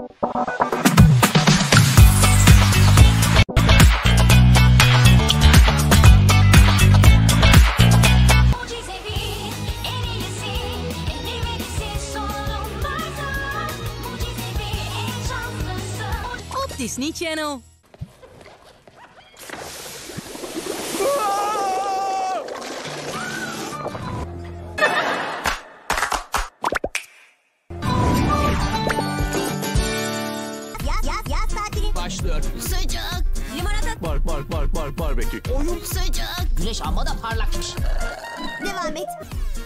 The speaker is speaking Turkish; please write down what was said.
Disney Channel. Yaz tatili. Başlıyor. Sıcak. Limonata. Barbekü. Oyun. Sıcak. Güneş amma da parlakmış. Devam et.